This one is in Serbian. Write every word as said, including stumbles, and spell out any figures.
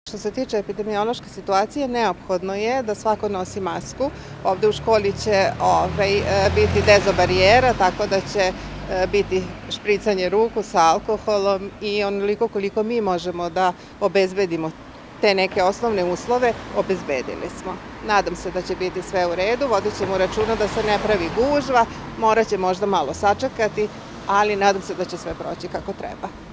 Što se tiče epidemiološke situacije, neophodno je da svako nosi masku. Ovde u školi će ovaj, biti dezobarijera, tako da će biti špricanje ruku sa alkoholom i onoliko koliko mi možemo da obezbedimo te neke osnovne uslove, obezbedili smo. Nadam se da će biti sve u redu, vodit ćemo računa da se ne pravi gužva, morat će možda malo sačekati, ali nadam se da će sve proći kako treba.